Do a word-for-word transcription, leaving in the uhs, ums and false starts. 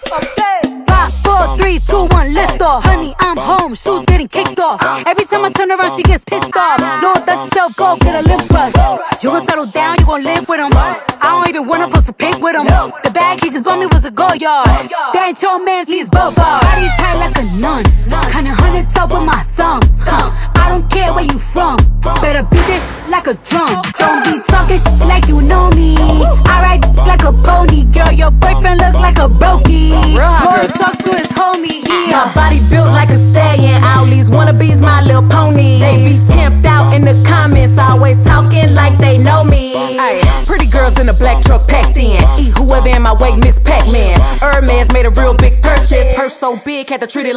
Okay. Five, four, three, two, one, lift off. Honey, I'm home, shoes getting kicked off. Every time I turn around, she gets pissed off. Lord, that's yourself, go get a lip brush. You gon' settle down, you gon' live with him. I don't even wanna post a pic with him. The bag he just bought me was a go yard. That ain't your man, see his bow bar. Body tight like a nun, kinda hundred top with my thumb. Huh. I don't care where you from, better beat this shit like a drum. Don't be talking shit like you know me. I ride like a pony, girl. Your boyfriend look like a brokey. Go talk to his homie. My body built like a stallion. All these wannabes, my little pony. They be tempted out in the comments, always talking like they know me. Ay, pretty girls in a black truck packed in. Eat whoever in my way, Miss Pac-Man. Hermes made a real big purchase. Purse so big, had to treat it like